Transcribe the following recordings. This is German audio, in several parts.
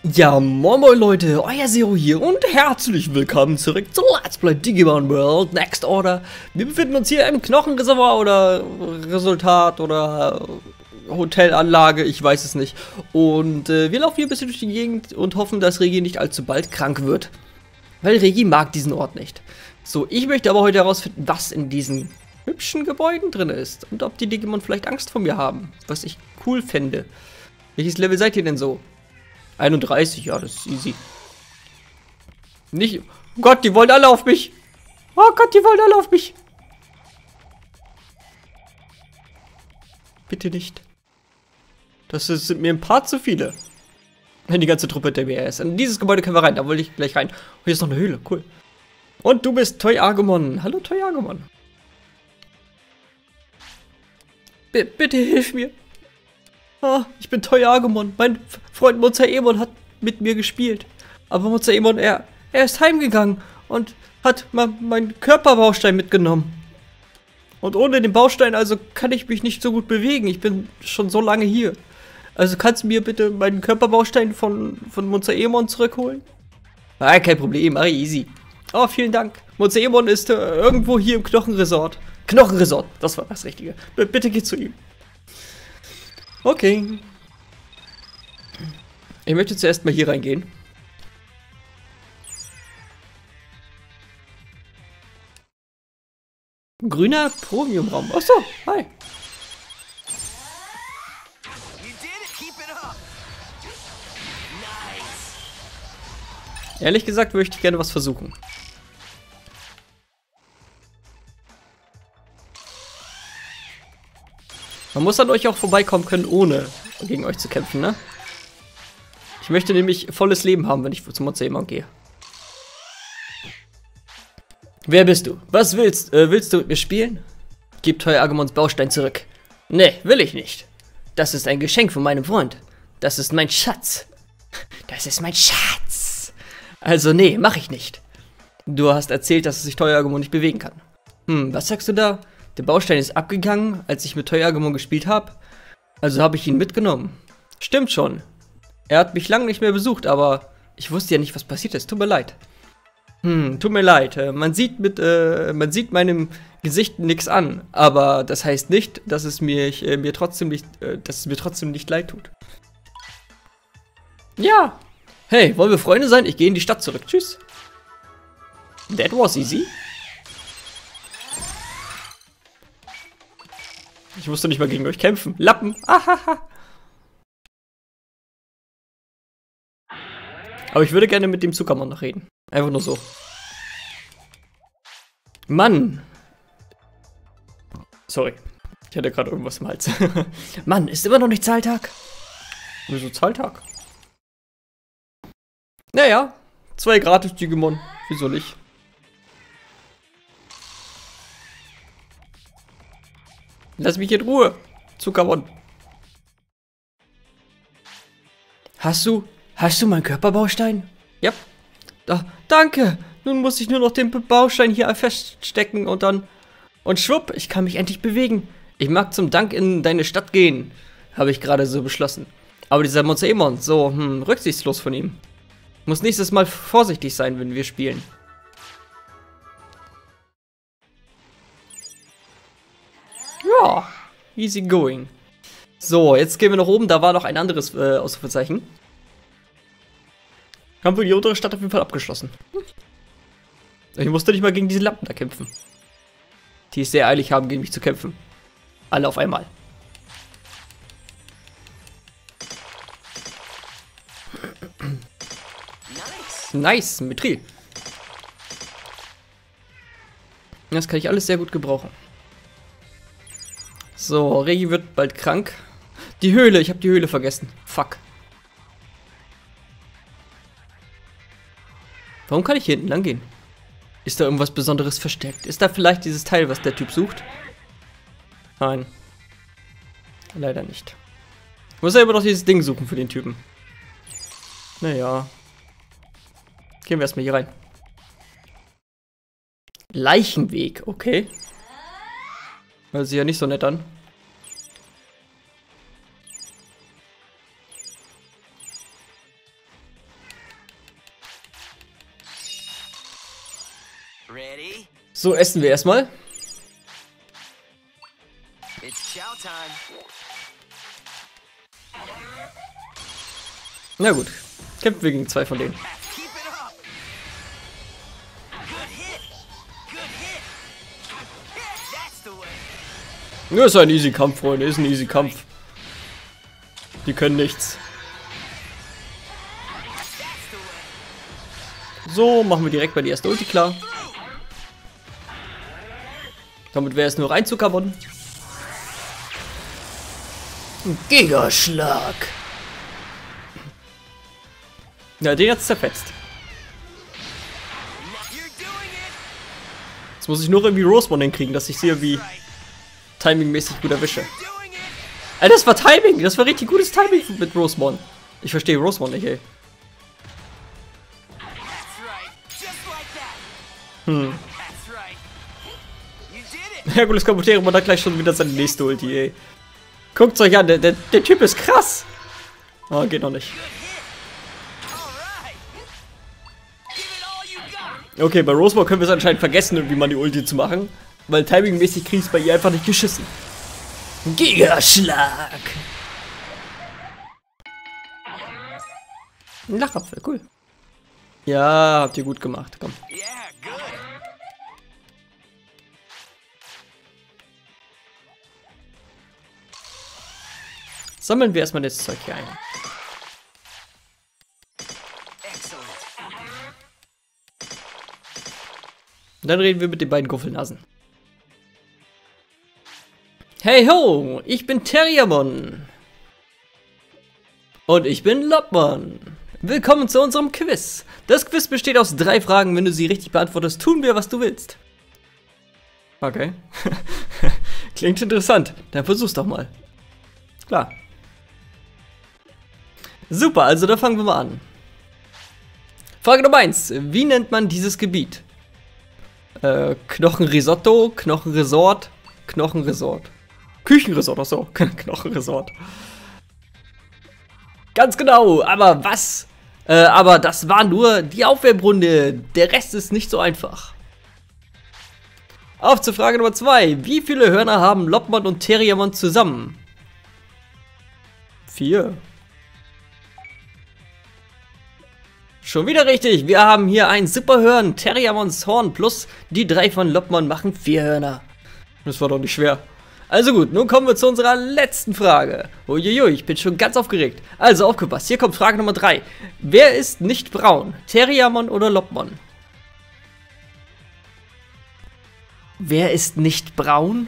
Ja, moin moin Leute, euer Zero hier und herzlich willkommen zurück zu Let's Play Digimon World Next Order. Wir befinden uns hier im Knochenreservoir oder Resultat oder Hotelanlage, ich weiß es nicht. Und wir laufen hier ein bisschen durch die Gegend und hoffen, dass Regi nicht allzu bald krank wird. Weil Regi mag diesen Ort nicht. So, ich möchte aber heute herausfinden, was in diesen hübschen Gebäuden drin ist. Und ob die Digimon vielleicht Angst vor mir haben, was ich cool fände. Welches Level seid ihr denn so? 31, ja, das ist easy. Nicht. Oh Gott, die wollen alle auf mich. Oh Gott, die wollen alle auf mich. Bitte nicht. Das sind mir ein paar zu viele. Wenn die ganze Truppe hinter mir ist. In dieses Gebäude können wir rein, da wollte ich gleich rein. Oh, hier ist noch eine Höhle, cool. Und du bist Toyagumon. Hallo Toyagumon. Bitte hilf mir. Ah, ich bin Toyagumon. Mein Freund Mozaemon hat mit mir gespielt. Aber Mozaemon, er ist heimgegangen und hat meinen Körperbaustein mitgenommen. Und ohne den Baustein, also kann ich mich nicht so gut bewegen. Ich bin schon so lange hier. Also kannst du mir bitte meinen Körperbaustein von Mozaemon zurückholen? Ah, kein Problem, mach easy. Oh, vielen Dank. Mozaemon ist irgendwo hier im Knochenresort. Knochenresort, das war das Richtige. Bitte geh zu ihm. Okay. Ich möchte zuerst mal hier reingehen. Grüner Premium-Raum. Achso, hi. Ehrlich gesagt möchte ich gerne was versuchen. Man muss an euch auch vorbeikommen können, ohne gegen euch zu kämpfen, ne? Ich möchte nämlich volles Leben haben, wenn ich zum Mozaemon gehe. Wer bist du? Was willst du? Willst du mit mir spielen? Gib Toyagumons Baustein zurück. Nee, will ich nicht. Das ist ein Geschenk von meinem Freund. Das ist mein Schatz. Das ist mein Schatz. Also nee, mach ich nicht. Du hast erzählt, dass sich Toyagumon nicht bewegen kann. Was sagst du da? Der Baustein ist abgegangen, als ich mit Toyagumon gespielt habe. Also habe ich ihn mitgenommen. Stimmt schon. Er hat mich lange nicht mehr besucht, aber ich wusste ja nicht, was passiert ist. Tut mir leid. Tut mir leid. Man sieht meinem Gesicht nichts an, aber das heißt nicht, dass es mir trotzdem nicht leid tut. Ja. Hey, wollen wir Freunde sein? Ich gehe in die Stadt zurück. Tschüss. That was easy. Ich musste nicht mal gegen euch kämpfen. Lappen. Ahaha. Aber ich würde gerne mit dem Zuckermann noch reden. Einfach nur so. Mann. Sorry. Ich hatte gerade irgendwas im Hals. Mann, ist immer noch nicht Zahltag? Wieso Zahltag? Naja. 2 gratis Digimon. Wieso nicht? Lass mich in Ruhe, Zuckermann. Hast du meinen Körperbaustein? Ja. Danke. Nun muss ich nur noch den Baustein hier feststecken und dann... Und schwupp, ich kann mich endlich bewegen. Ich mag zum Dank in deine Stadt gehen. Habe ich gerade so beschlossen. Aber dieser Mozaemon, so, rücksichtslos von ihm. Muss nächstes Mal vorsichtig sein, wenn wir spielen. Ja, easy going. So, jetzt gehen wir nach oben. Da war noch ein anderes Ausrufezeichen. Haben wir die untere Stadt auf jeden Fall abgeschlossen. Ich musste nicht mal gegen diese Lampen da kämpfen. Die es sehr eilig haben, gegen mich zu kämpfen. Alle auf einmal. Nice, Mithril. Das kann ich alles sehr gut gebrauchen. So, Regi wird bald krank. Die Höhle, ich habe die Höhle vergessen. Fuck. Warum kann ich hier hinten lang gehen? Ist da irgendwas Besonderes versteckt? Ist da vielleicht dieses Teil, was der Typ sucht? Nein. Leider nicht. Ich muss ja immer noch dieses Ding suchen für den Typen. Naja. Gehen wir erstmal hier rein. Leichenweg, okay. Hört sich ja nicht so nett an. Ready? So, essen wir erstmal. It's chow time. Na gut. Kämpfen wir gegen 2 von denen. Keep it up. Good hit. Good hit. That's the way. Nur ist ein easy Kampf, Freunde. Ist ein easy Kampf. Die können nichts. So, machen wir direkt mal die erste Ulti klar. Damit wäre es nur rein zu Carbon. Gigaschlag. Ja, den hat's zerfetzt. Jetzt muss ich nur irgendwie Rosemon hinkriegen, dass ich sie irgendwie timingmäßig gut erwische. Alter, das war Timing! Das war richtig gutes Timing mit Rosemon. Ich verstehe Rosemon nicht, ey. Herkules Kabuterum hat gleich schon wieder seine nächste Ulti, ey. Guckt's euch an, der Typ ist krass. Oh, geht noch nicht. Okay, bei Rosemon können wir es anscheinend vergessen, irgendwie mal die Ulti zu machen. Weil timingmäßig krieg ich es bei ihr einfach nicht geschissen. Gigaschlag! Ein Lachapfel, cool. Ja, habt ihr gut gemacht, komm. Sammeln wir erstmal das Zeug hier ein. Und dann reden wir mit den beiden Guffelnasen. Hey ho, ich bin Terriermon. Und ich bin Lopmon. Willkommen zu unserem Quiz. Das Quiz besteht aus 3 Fragen. Wenn du sie richtig beantwortest, tun wir, was du willst. Okay. Klingt interessant. Dann versuch's doch mal. Klar. Super, also da fangen wir mal an. Frage Nummer 1. Wie nennt man dieses Gebiet? Knochenrisotto, Knochenresort, Knochenresort. Küchenresort, achso. Knochenresort. Ganz genau, aber was? Aber das war nur die Aufwärmrunde. Der Rest ist nicht so einfach. Auf zur Frage Nummer 2. Wie viele Hörner haben Lopmon und Terriermon zusammen? 4. Schon wieder richtig. Wir haben hier ein super Hören. Terriermons Horn plus die 3 von Lopmon machen 4 Hörner. Das war doch nicht schwer. Also gut, nun kommen wir zu unserer letzten Frage. Uiuiui, ich bin schon ganz aufgeregt. Also aufgepasst, hier kommt Frage Nummer 3. Wer ist nicht braun? Terriermon oder Lopmon? Wer ist nicht braun?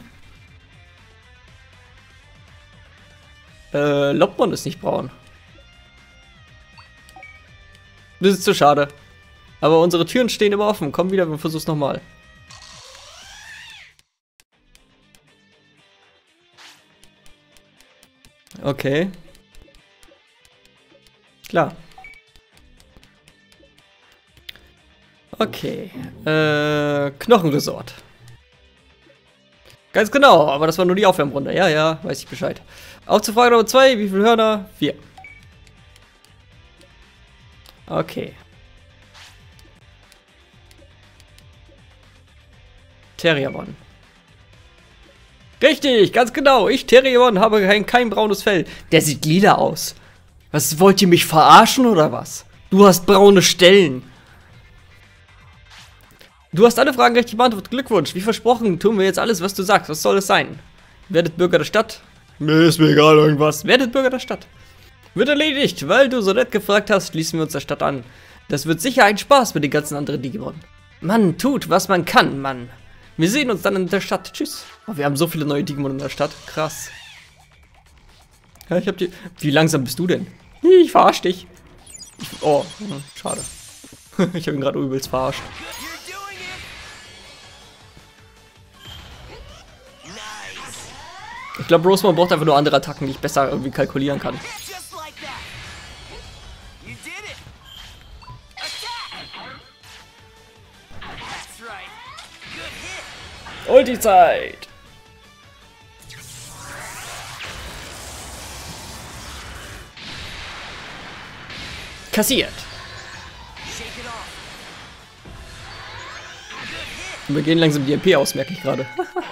Lopmon ist nicht braun. Das ist zu schade. Aber unsere Türen stehen immer offen. Komm wieder, wir versuchen es nochmal. Okay. Klar. Okay. Knochenresort. Ganz genau, aber das war nur die Aufwärmrunde. Ja, ja, weiß ich Bescheid. Auf zur Frage Nummer 2. Wie viele Hörner? 4. Okay. Terriermon. Richtig, ganz genau. Ich, Terriermon, habe kein braunes Fell. Der sieht lila aus. Was, wollt ihr mich verarschen oder was? Du hast braune Stellen. Du hast alle Fragen richtig beantwortet. Glückwunsch. Wie versprochen, tun wir jetzt alles, was du sagst. Was soll es sein? Werdet Bürger der Stadt. Mir ist mir egal, irgendwas. Werdet Bürger der Stadt. Wird erledigt. Weil du so nett gefragt hast, schließen wir uns der Stadt an. Das wird sicher ein Spaß mit den ganzen anderen Digimon. Mann, tut, was man kann, Mann. Wir sehen uns dann in der Stadt. Tschüss. Oh, wir haben so viele neue Digimon in der Stadt. Krass. Ja, ich hab die... Wie langsam bist du denn? Ich verarsch dich. Oh, schade. Ich habe ihn gerade übelst verarscht. Ich glaube, Rosemon braucht einfach nur andere Attacken, die ich besser irgendwie kalkulieren kann. Ulti-Zeit! Kassiert! Und wir gehen langsam die MP aus, merke ich gerade.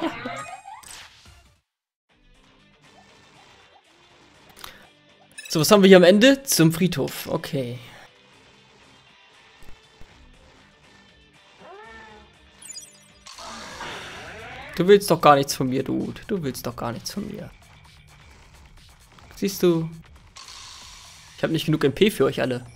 So, was haben wir hier am Ende? Zum Friedhof. Okay. Du willst doch gar nichts von mir, Dude. Du willst doch gar nichts von mir. Siehst du? Ich habe nicht genug MP für euch alle.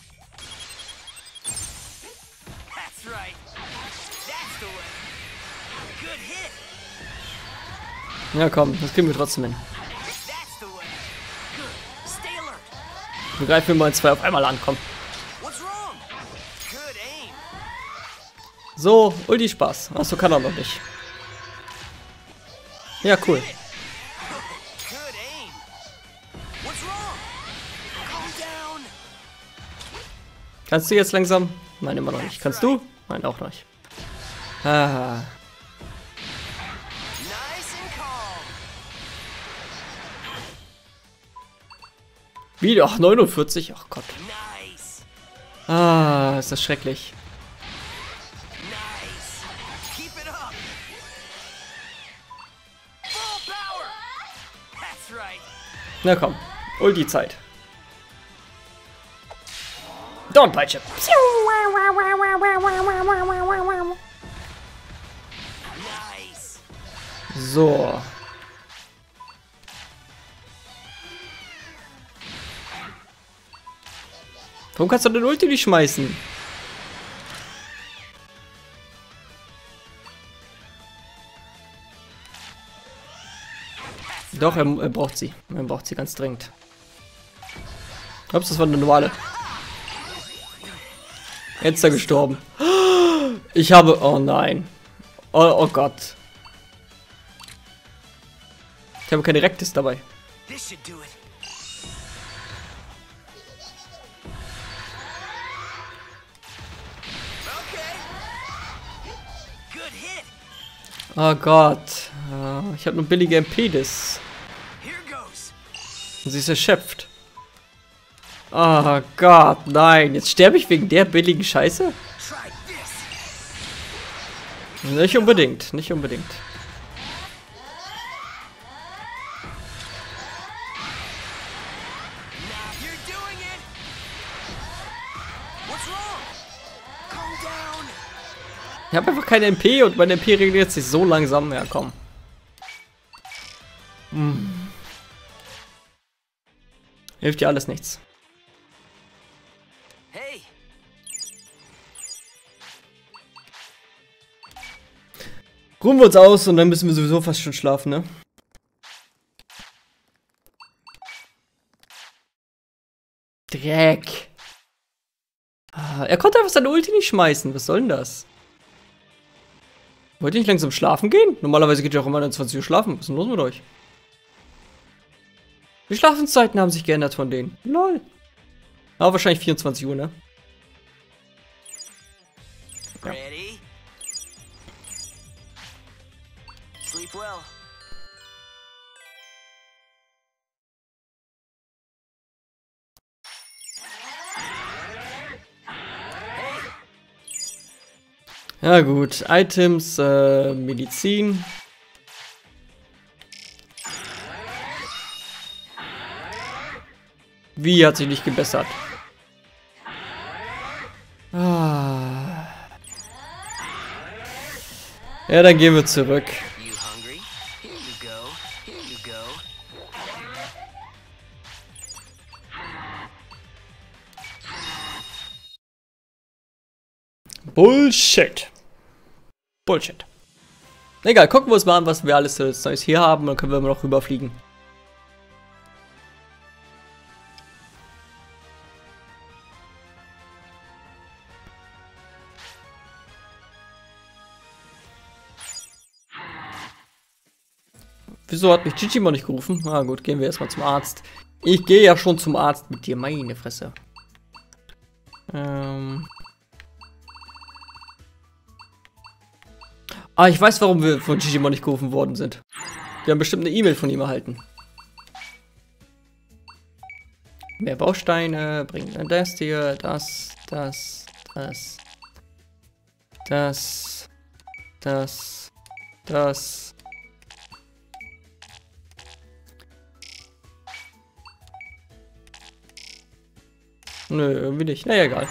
That's right. That's the way. Good hit. Ja, komm, das kriegen wir trotzdem hin. That's the way. Good. Stay alert. Wir greifen mal 2 auf einmal an, komm. What's wrong? Good aim. So, Ulti Spaß. Achso, kann er noch nicht. Ja, cool. Good aim. What's wrong? Calm down. Kannst du jetzt langsam? Nein, immer noch nicht. Kannst du? Nein, auch noch nicht. Ah. Nice and calm. Wieder? Ach, 49? Ach Gott. Nice. Ah, ist das schrecklich. Nice. Keep it up. Full power. That's right. Na komm, Ulti-Zeit. Downpeitsche. Nice. So. Warum kannst du den Ulti nicht schmeißen? Doch, er braucht sie. Er braucht sie ganz dringend. Ups, das war eine normale. Jetzt ist er gestorben. Ich habe... Oh nein. Oh Gott. Ich habe keine Rektis dabei. This should do it. Okay. Good hit. Oh Gott. Ich habe nur billige MP-Dis. Here goes. Und sie ist erschöpft. Oh Gott, nein. Jetzt sterbe ich wegen der billigen Scheiße? Try this. Nicht unbedingt, nicht unbedingt. Now you're doing it. What's wrong? Calm down. Ich habe einfach keine MP und meine MP regeneriert sich so langsam. Ja, komm. Hilft dir alles nichts. Hey. Ruhen wir uns aus und dann müssen wir sowieso fast schon schlafen, ne? Dreck. Er konnte einfach seine Ulti nicht schmeißen. Was soll denn das? Wollt ihr nicht langsam schlafen gehen? Normalerweise geht ihr auch immer 21 Uhr schlafen. Was ist denn los mit euch? Die Schlafenszeiten haben sich geändert von denen. Lol. Aber wahrscheinlich 24 Uhr, ne? Ja. Ready? Sleep well. Ja gut, Items, Medizin. Wie hat sich nicht gebessert? Ah. Ja, dann gehen wir zurück. You hungry? Here you go. Here you go. Bullshit. Bullshit. Egal, gucken wir uns mal an, was wir alles Neues hier haben. Dann können wir immer noch rüberfliegen. Wieso hat mich Chichimon nicht gerufen? Na gut, gehen wir erstmal zum Arzt. Ich gehe ja schon zum Arzt mit dir, meine Fresse. Ah, ich weiß, warum wir von Chichimon nicht gerufen worden sind. Wir haben bestimmt eine E-Mail von ihm erhalten. Mehr Bausteine, bringen wir das hier, das. Das. Nö, irgendwie nicht. Naja, egal.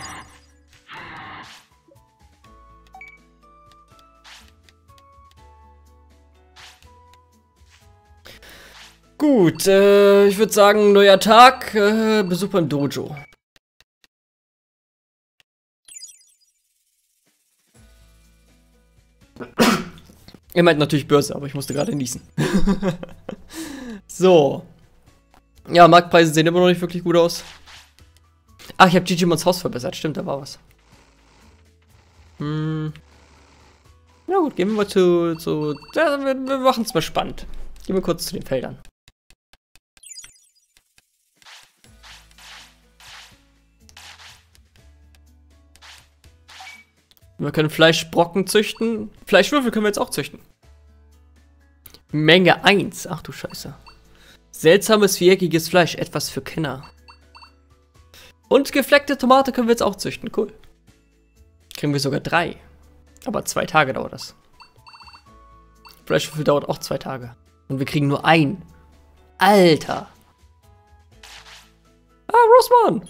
Gut, ich würde sagen, neuer Tag, Besuch beim Dojo. Er meint natürlich Börse, aber ich musste gerade niesen. So. Ja, Marktpreise sehen immer noch nicht wirklich gut aus. Ach, ich habe Digimons Haus verbessert. Stimmt, da war was. Na gut, gehen wir mal ja, wir machen es mal spannend. Gehen wir kurz zu den Feldern. Wir können Fleischbrocken züchten. Fleischwürfel können wir jetzt auch züchten. Menge 1. Ach du Scheiße. Seltsames viereckiges Fleisch. Etwas für Kenner. Und gefleckte Tomate können wir jetzt auch züchten. Cool. Kriegen wir sogar 3. Aber 2 Tage dauert das. Fleischwürfel dauert auch 2 Tage. Und wir kriegen nur 1. Alter. Ah, Rosemann.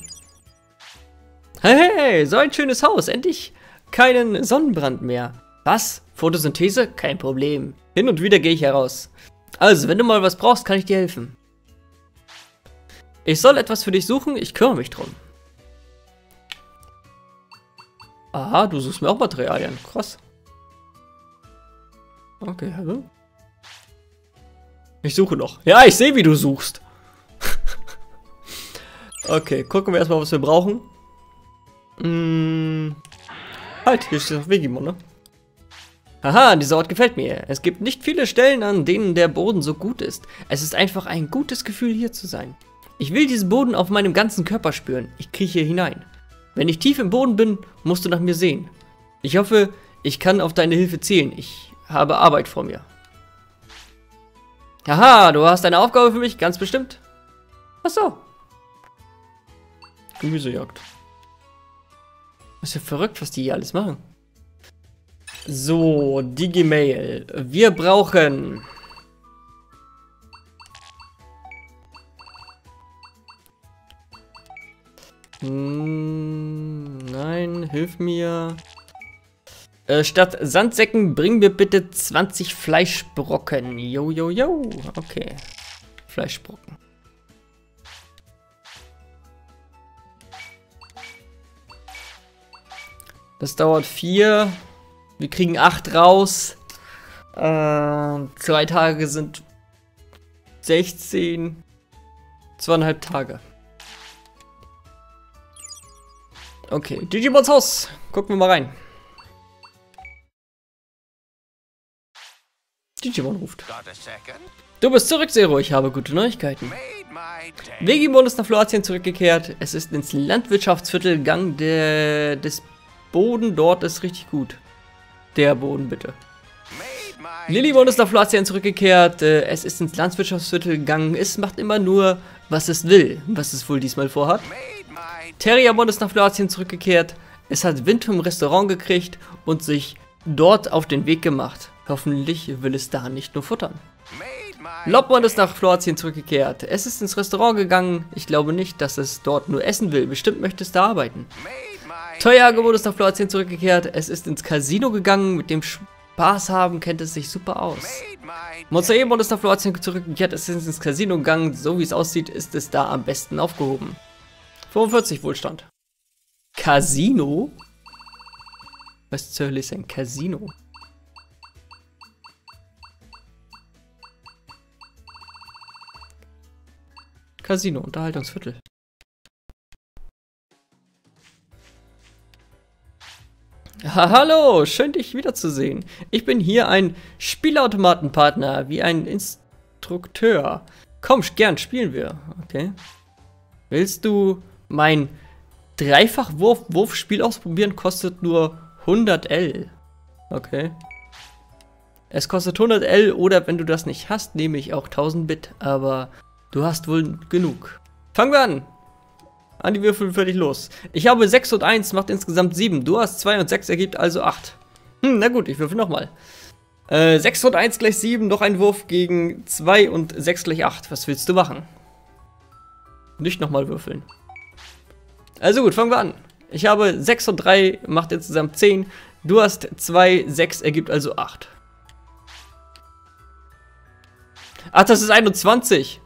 Hey, so ein schönes Haus. Endlich keinen Sonnenbrand mehr. Was? Photosynthese? Kein Problem. Hin und wieder gehe ich heraus. Also, wenn du mal was brauchst, kann ich dir helfen. Ich soll etwas für dich suchen, ich kümmere mich drum. Aha, du suchst mir auch Materialien. Krass. Okay, hallo? Ich suche noch. Ja, ich sehe, wie du suchst. Okay, gucken wir erstmal, was wir brauchen. Halt, hier steht noch Vegimon, ne? Haha, dieser Ort gefällt mir. Es gibt nicht viele Stellen, an denen der Boden so gut ist. Es ist einfach ein gutes Gefühl, hier zu sein. Ich will diesen Boden auf meinem ganzen Körper spüren. Ich krieche hinein. Wenn ich tief im Boden bin, musst du nach mir sehen. Ich hoffe, ich kann auf deine Hilfe zählen. Ich habe Arbeit vor mir. Haha, du hast eine Aufgabe für mich, ganz bestimmt. Ach so. Gemüsejagd. Das ist ja verrückt, was die hier alles machen. So, Digimail. Wir brauchen... Nein, hilf mir. Statt Sandsäcken bring mir bitte 20 Fleischbrocken. Jo. Okay. Fleischbrocken. Das dauert 4. Wir kriegen 8 raus. 2 Tage sind 16. 2,5 Tage. Okay, Digimons Haus. Gucken wir mal rein. Digimon ruft. Du bist zurück, Zero. Ich habe gute Neuigkeiten. Vegimon ist nach Floatien zurückgekehrt. Es ist ins Landwirtschaftsviertel gegangen. Des Boden dort ist richtig gut. Der Boden, bitte. Lilymon ist nach Floatien zurückgekehrt. Es ist ins Landwirtschaftsviertel gegangen. Es macht immer nur, was es will. Was es wohl diesmal vorhat. Terriamon ist nach Floatien zurückgekehrt. Es hat Wind vom Restaurant gekriegt und sich dort auf den Weg gemacht. Hoffentlich will es da nicht nur futtern. Lobmon ist nach Floatien zurückgekehrt. Es ist ins Restaurant gegangen. Ich glaube nicht, dass es dort nur essen will. Bestimmt möchte es da arbeiten. Toyagemon ist nach Floatien zurückgekehrt. Es ist ins Casino gegangen. Mit dem Spaß haben kennt es sich super aus. Monsteremon ist nach Floatien zurückgekehrt. Es ist ins Casino gegangen. So wie es aussieht, ist es da am besten aufgehoben. 45 Wohlstand. Casino? Was zur Hölle ist ein Casino? Casino, Unterhaltungsviertel. Hallo, schön dich wiederzusehen. Ich bin hier ein Spielautomatenpartner, wie ein Instrukteur. Komm, gern, spielen wir. Okay. Willst du mein Dreifach-Wurfspiel ausprobieren? Kostet nur 100 L. Okay. Es kostet 100 L oder wenn du das nicht hast, nehme ich auch 1000 Bit, aber du hast wohl genug. Fangen wir an. An die Würfel fertig los. Ich habe 6 und 1, macht insgesamt 7. Du hast 2 und 6, ergibt also 8. Na gut, ich würfel nochmal. 6 und 1 gleich 7, noch ein Wurf gegen 2 und 6 gleich 8. Was willst du machen? Nicht nochmal würfeln. Also gut, fangen wir an. Ich habe 6 und 3, macht insgesamt 10. Du hast 2, 6 ergibt also 8. Ach, das ist 21.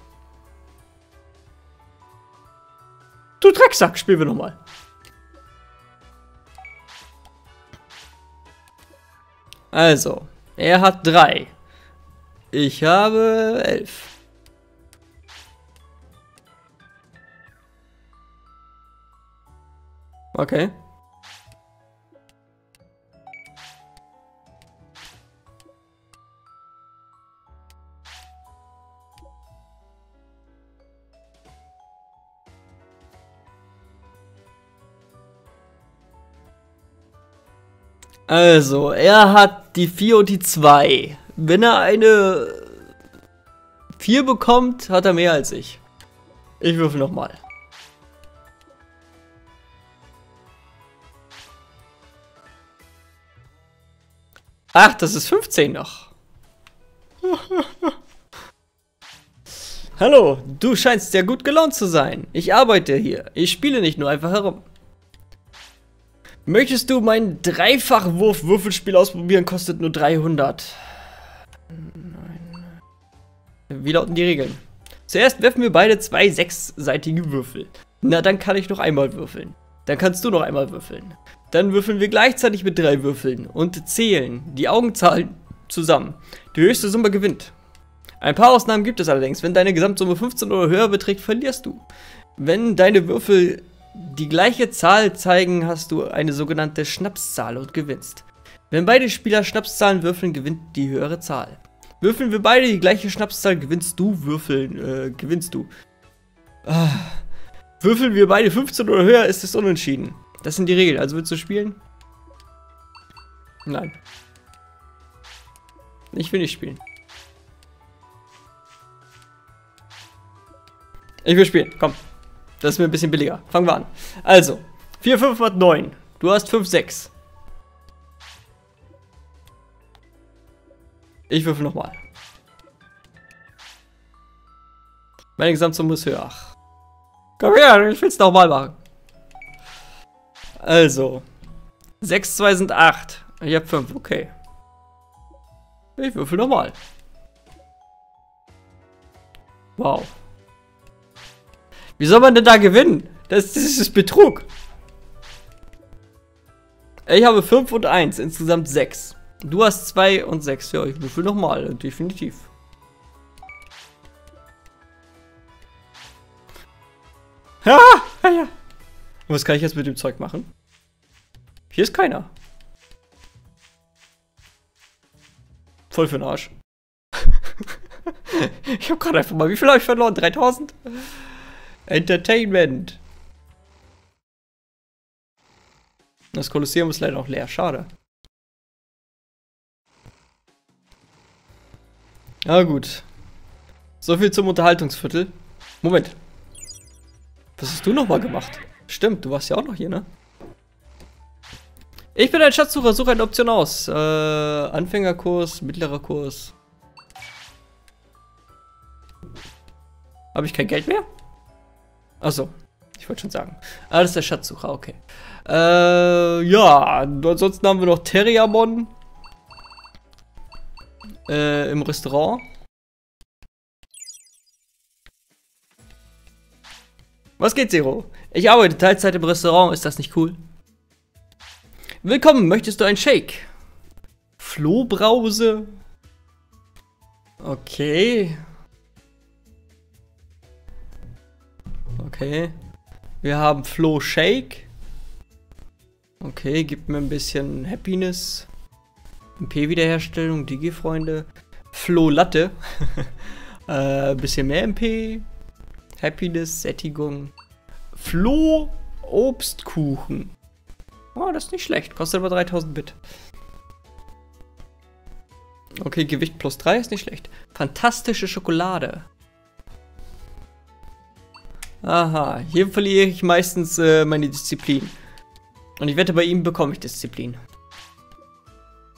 Du Drecksack, spielen wir nochmal. Also, er hat 3. Ich habe 11. Okay. Also, er hat die 4 und die 2. Wenn er eine 4 bekommt, hat er mehr als ich. Ich würfel nochmal. Ach, das ist 15 noch. Hallo, du scheinst sehr gut gelaunt zu sein. Ich arbeite hier. Ich spiele nicht nur einfach herum. Möchtest du mein Dreifachwurf-Würfelspiel ausprobieren? Kostet nur 300. Nein. Wie lauten die Regeln? Zuerst werfen wir beide 2 sechsseitige Würfel. Na, dann kann ich noch einmal würfeln. Dann kannst du noch einmal würfeln. Dann würfeln wir gleichzeitig mit 3 Würfeln und zählen die Augenzahlen zusammen. Die höchste Summe gewinnt. Ein paar Ausnahmen gibt es allerdings. Wenn deine Gesamtsumme 15 oder höher beträgt, verlierst du. Wenn deine Würfel die gleiche Zahl zeigen, hast du eine sogenannte Schnapszahl und gewinnst. Wenn beide Spieler Schnapszahlen würfeln, gewinnt die höhere Zahl. Würfeln wir beide die gleiche Schnapszahl, gewinnst du. Würfeln wir beide 15 oder höher, ist es unentschieden. Das sind die Regeln. Also willst du spielen? Nein. Ich will nicht spielen. Ich will spielen. Komm. Das ist mir ein bisschen billiger. Fangen wir an. Also, 4, 5 macht 9. Du hast 5, 6. Ich würfel nochmal. Meine Gesamtsumme ist höher. Ach. Komm her, ich will es nochmal machen. Also, 6, 2 sind 8. Ich habe 5, okay. Ich würfel nochmal. Wow. Wie soll man denn da gewinnen? Das ist Betrug. Ich habe 5 und 1, insgesamt 6. Du hast 2 und 6. Ja, ich würfel nochmal, definitiv. Ja, ja. Was kann ich jetzt mit dem Zeug machen? Hier ist keiner. Voll für den Arsch. Ich habe gerade einfach mal, wie viel habe ich verloren? 3000? Entertainment. Das Kolosseum ist leider noch leer, schade. Na gut. So viel zum Unterhaltungsviertel. Moment. Was hast du nochmal gemacht? Stimmt, du warst ja auch noch hier, ne? Ich bin ein Schatzsucher, suche eine Option aus. Anfängerkurs, mittlerer Kurs. Habe ich kein Geld mehr? Achso, ich wollte schon sagen. Ah, das ist der Schatzsucher, okay. Ja, ansonsten haben wir noch Terriamon. Im Restaurant. Was geht, Zero? Ich arbeite Teilzeit im Restaurant, ist das nicht cool? Willkommen, möchtest du einen Shake? Flohbrause? Okay. Okay. Wir haben Floh Shake. Okay, gibt mir ein bisschen Happiness. MP-Wiederherstellung, Digi-Freunde. Floh Latte. Bisschen mehr MP. Happiness, Sättigung. Floh Obstkuchen. Oh, das ist nicht schlecht. Kostet aber 3000 Bit. Okay, Gewicht plus 3 ist nicht schlecht. Fantastische Schokolade. Aha, hier verliere ich meistens meine Disziplin. Und ich wette, bei ihm bekomme ich Disziplin.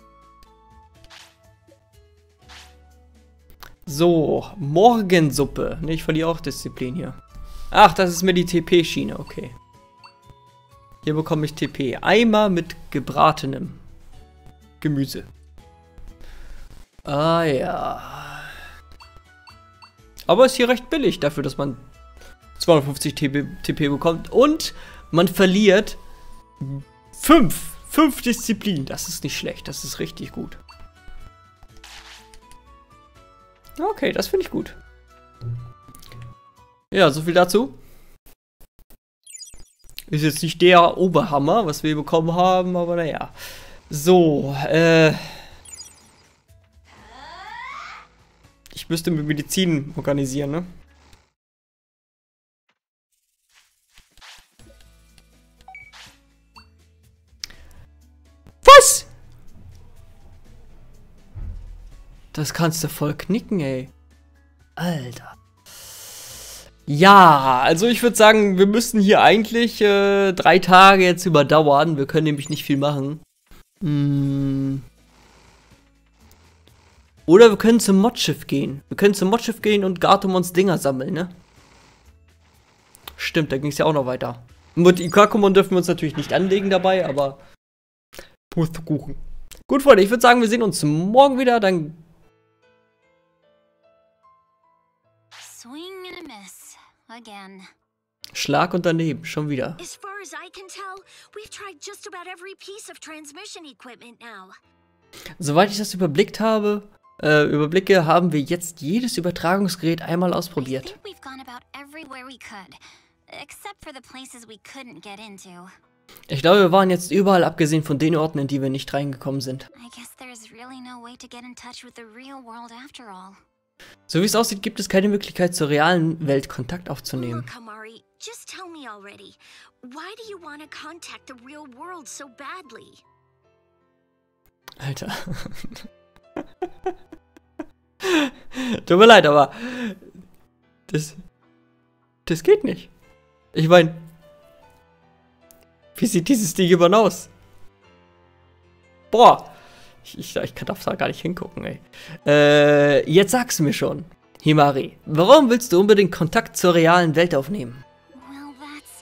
So, Morgensuppe. Ne, ich verliere auch Disziplin hier. Ach, das ist mir die TP-Schiene, okay. Hier bekomme ich TP. Eimer mit gebratenem Gemüse. Ah ja. Aber ist hier recht billig dafür, dass man 250 TP bekommt. Und man verliert 5 Disziplin. Das ist nicht schlecht. Das ist richtig gut. Okay, das finde ich gut. Ja, so viel dazu. Ist jetzt nicht der Oberhammer, was wir bekommen haben, aber naja. So, ich müsste mit Medizin organisieren, ne? Was? Das kannst du voll knicken, ey. Alter. Ja, also ich würde sagen, wir müssen hier eigentlich 3 Tage jetzt überdauern. Wir können nämlich nicht viel machen. Oder wir können zum Modschiff gehen. Wir können zum Modschiff gehen und Gartomons Dinger sammeln, ne? Stimmt, da ging es ja auch noch weiter. Mit Ikakumon dürfen wir uns natürlich nicht anlegen dabei, aber Pustekuchen. Gut, Freunde, ich würde sagen, wir sehen uns morgen wieder. Dann Swing and a miss. Again. Schlag und daneben, schon wieder. As far as I can tell, we've tried just about every piece of transmission equipment now. Soweit ich das überblicke, haben wir jetzt jedes Übertragungsgerät einmal I ausprobiert. think we've gone about everywhere we could, except for the places we couldn't get into. Ich glaube, wir waren jetzt überall, abgesehen von den Orten, in die wir nicht reingekommen sind. I guess there's really no way to get in touch with the real world after all. So wie es aussieht, gibt es keine Möglichkeit, zur realen Welt Kontakt aufzunehmen. Look, Amari, just tell me already. Why do you want to contact the real world so badly? Alter. Tut mir leid, aber das geht nicht. Ich meine, wie sieht dieses Ding überhaupt aus? Boah, ich darf da gar nicht hingucken, ey. Jetzt sag's mir schon, Himari, warum willst du unbedingt Kontakt zur realen Welt aufnehmen? Well, that's...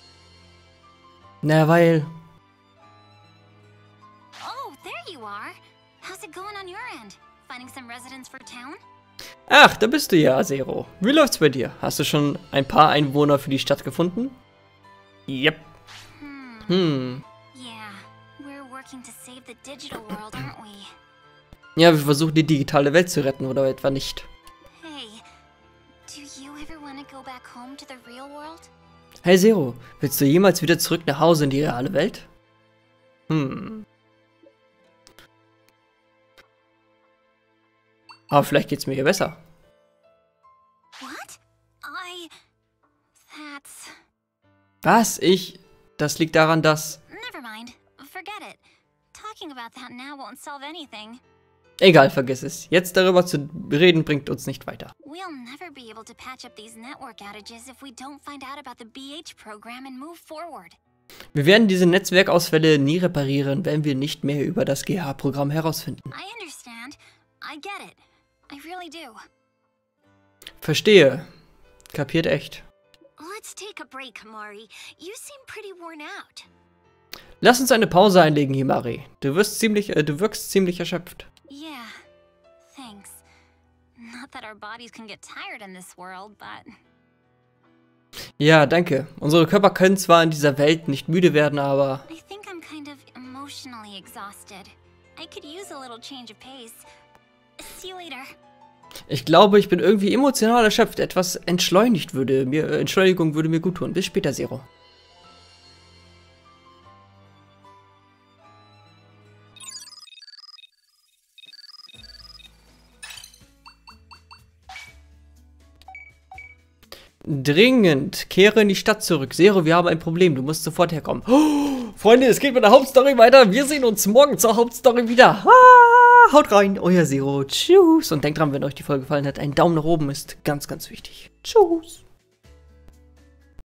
Na, weil... Oh, there you are. How's it going on your end? Finding some residents for town? Ach, da bist du ja, Zero. Wie läuft's bei dir? Hast du schon ein paar Einwohner für die Stadt gefunden? Yep. Yeah, we're working to save the digital world, aren't we? Ja, wir versuchen die digitale Welt zu retten, oder etwa nicht? Hey, do you ever want to go back home to the real world? Hey Zero, willst du jemals wieder zurück nach Hause in die reale Welt? Aber vielleicht geht's mir hier besser. What? That's... Was? Das liegt daran, dass... Never mind. Forget it. Talking about that now won't solve anything. Egal, vergiss es. Jetzt darüber zu reden, bringt uns nicht weiter. We'll never be able to patch up these network outages if we don't find out about the BH program and move forward. Wir werden diese Netzwerkausfälle nie reparieren, wenn wir nicht mehr über das GH-Programm herausfinden. I understand. I get it. I really do. Verstehe. Kapiert echt. Let's take a break, Amari. You seem pretty worn out. Lass uns eine Pause einlegen, Himari. Du wirkst ziemlich erschöpft. Yeah, thanks. Not that our bodies can get tired in this world, but... Ja, danke. Unsere Körper können zwar in dieser Welt nicht müde werden, aber... I think I'm kind of emotionally exhausted. I could use a little change of pace. See you later. Ich glaube, ich bin irgendwie emotional erschöpft. Etwas Entschleunigung würde mir gut tun. Bis später, Zero. Dringend. Kehre in die Stadt zurück. Zero, wir haben ein Problem. Du musst sofort herkommen. Oh, Freunde, es geht mit der Hauptstory weiter. Wir sehen uns morgen zur Hauptstory wieder. Haut rein, euer Zero. Tschüss. Und denkt dran, wenn euch die Folge gefallen hat, ein Daumen nach oben ist ganz, ganz wichtig. Tschüss.